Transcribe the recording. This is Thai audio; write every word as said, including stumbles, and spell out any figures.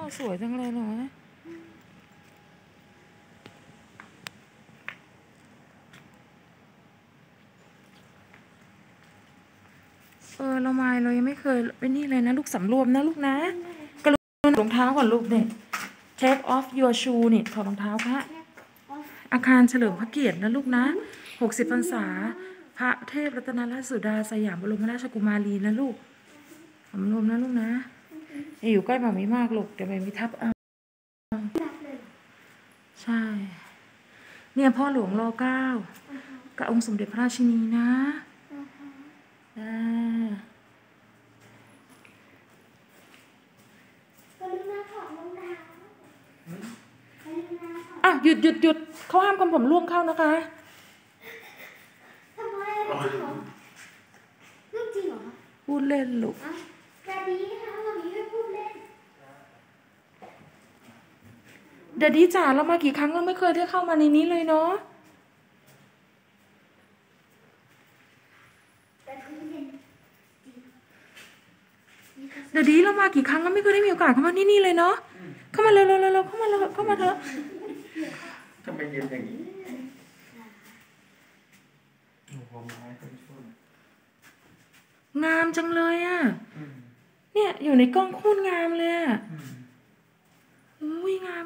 สวยจังเลยเหรอเออเราไม่เรายังไม่เคยเป็นนี่เลยนะลูกสำรวมนะลูกนะกระลุกรองเท้าก่อนลูกเนี่ย take off your shoe นี่ถอดรองเท้าค่ะอาคารเฉลิมพระเกียรตินะลูกนะหกสิบพรรษาพระเทพรัตนราชสุดาสยามบรมราชกุมารีนะลูกสำรวมนะลูกนะอย่าอยู่ใกล้หมาไม่มากลูกเดี๋ยวไปมีทับเอาใช่เนี่ยพ่อหลวงรอเก้ากับองค์สมเด็จพระราชินีนะอ่าอ่ะหยุดหยุดหยุดเขาห้ามคนผมร่วงเข้านะคะทำไมลูกจริงเหรอพูดเล่นลูกแต่ดีค่ะเรามีแค่พูดเล่นเดี๋ยวดีจ๋าเรามากี่ครั้งเราไม่เคยได้เข้ามาในนี้เลยเนาะเดี๋ยวดีเรามากี่ครั้งเราไม่เคยได้มีโอกาสเข้ามาที่นี่เลยเนาะเข้ามาเร็วเร็วเร็วเข้ามาเร็วเข้ามาเถอะทำไมเย็นอย่างนี้หัวไม้เป็นช่วงงามจังเลยอ่ะเนี่ยอยู่ในกล้องโคตรงามเลยอ่ะอุ้ยงาม